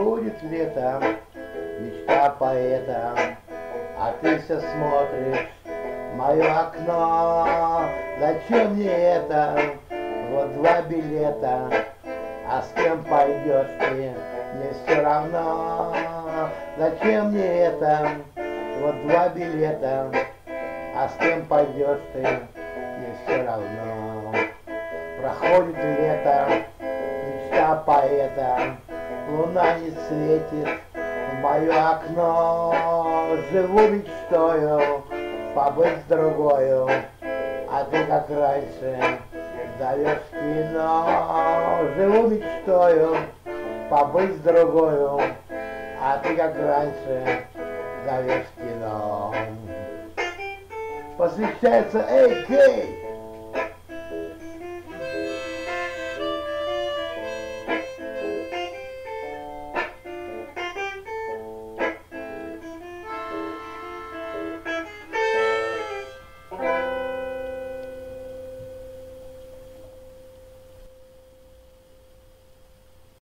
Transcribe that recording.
Проходит лето, мечта поэта, а ты все смотришь в мое окно. Зачем мне это? Вот 2 билета, а с кем пойдешь ты, мне все равно. Зачем мне это? Вот 2 билета, а с кем пойдешь ты, мне все равно. Проходит лето, мечта поэта, луна не светит в мое окно. Живу мечтою побыть с другою, а ты как раньше зовешь в кино. Живу мечтою побыть с другою, а ты как раньше зовешь в кино. Посвящается эй, Кей!